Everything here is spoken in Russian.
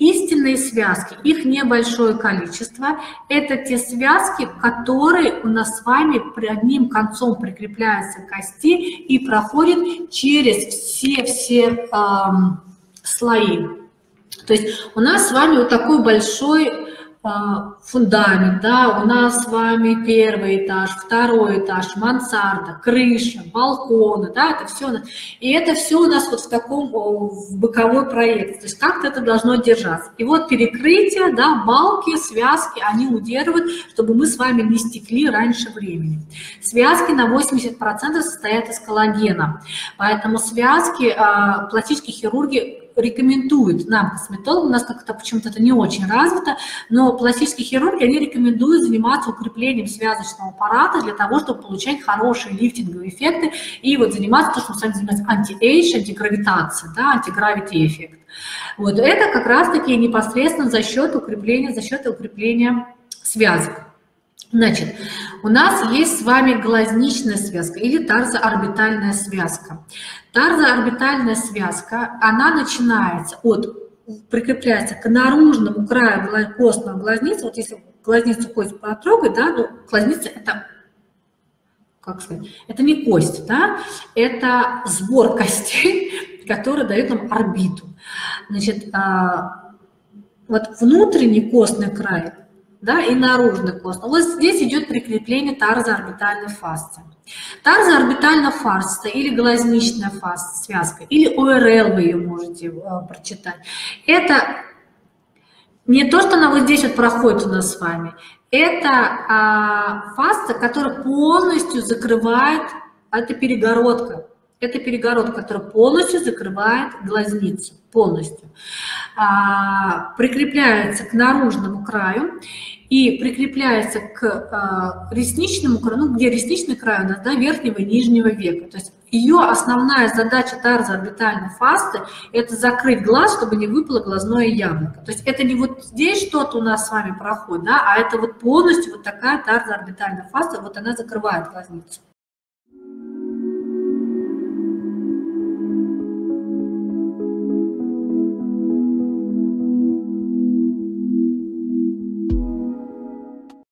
Истинные связки, их небольшое количество, это те связки, которые у нас с вами одним концом прикрепляются к кости и проходят через все слои. То есть у нас с вами вот такой большой фундамент, да, у нас с вами первый этаж, второй этаж, мансарда, крыша, балконы, да, это все, и это все у нас вот в таком в боковой проекте, то есть как-то это должно держаться. И вот перекрытие, да, балки, связки, они удерживают, чтобы мы с вами не стекли раньше времени. Связки на 80% состоят из коллагена, поэтому связки пластические хирурги рекомендуют нам, косметологам, у нас как-то почему-то это не очень развито, но пластические хирурги, они рекомендуют заниматься укреплением связочного аппарата для того, чтобы получать хорошие лифтинговые эффекты и вот заниматься, то, что мы с вами занимаемся, анти-эйдж, антигравитацией, да, антигравити эффект. Вот это как раз-таки непосредственно за счет укрепления связок. Значит, у нас есть с вами глазничная связка или тарзоорбитальная связка. Тарзоорбитальная связка, она начинается прикрепляется к наружному краю костной глазницы. Вот если глазницу кость потрогать, да, ну, глазница это, как сказать, это не кость, да, это сбор костей, который дает нам орбиту. Значит, вот внутренний костный край, да, и наружный костный. Вот здесь идет прикрепление тарзоорбитальной фасции. Тарзоорбитальная фасция или глазничная фасция, связка, или ОРЛ вы ее можете прочитать. Это не то, что она вот здесь вот проходит у нас с вами. Это фасция, которая полностью закрывает, это перегородка. Это перегородка, которая полностью закрывает глазницу, полностью. Прикрепляется к наружному краю и прикрепляется к ресничному краю, ну, где ресничный край у нас, да, верхнего и нижнего века. То есть ее основная задача тарзоорбитальной фасции – это закрыть глаз, чтобы не выпало глазное яблоко. То есть это не вот здесь что-то у нас с вами проходит, да, а это вот полностью вот такая тарзоорбитальная фасция, вот она закрывает глазницу.